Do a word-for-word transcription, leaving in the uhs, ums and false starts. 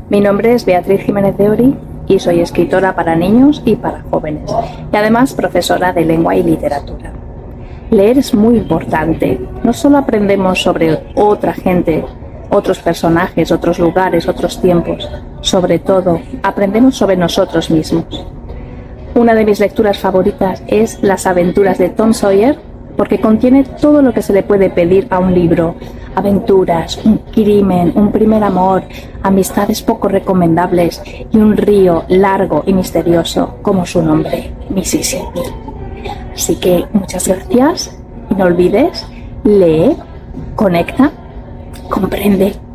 Mi nombre es Beatriz Jiménez de Ori y soy escritora para niños y para jóvenes, y además profesora de lengua y literatura. Leer es muy importante. No solo aprendemos sobre otra gente, otros personajes, otros lugares, otros tiempos. Sobre todo, aprendemos sobre nosotros mismos. Una de mis lecturas favoritas es Las aventuras de Tom Sawyer, porque contiene todo lo que se le puede pedir a un libro. Aventuras, un crimen, un primer amor, amistades poco recomendables y un río largo y misterioso como su nombre, Mississippi. Así que muchas gracias y no olvides, lee, conecta, comprende.